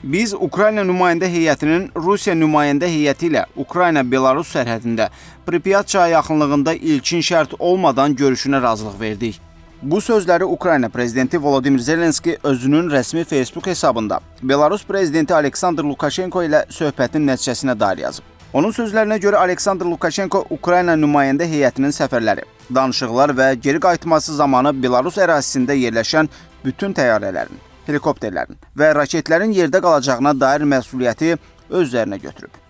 Biz Ukrayna nümayəndə heyətinin Rusiya nümayəndə heyəti ilə Ukrayna-Belarus sərhədində Pripyat çayı yaxınlığında ilkin şərt olmadan görüşünə razılıq verdik. Bu sözləri Ukrayna prezidenti Volodymyr Zelenski özünün rəsmi Facebook hesabında Belarus prezidenti Aleksandr Lukashenko ilə söhbətin nəticəsinə dair yazıb. Onun sözlərinə görə Aleksandr Lukashenko Ukrayna nümayəndə heyətinin səfərləri, danışıqlar və geri qayıtması zamanı Belarus ərazisində yerləşən bütün təyyarələrin, helikopterlərin və raketlərin yerdə qalacağına dair məsuliyyəti öz üzərinə götürüb.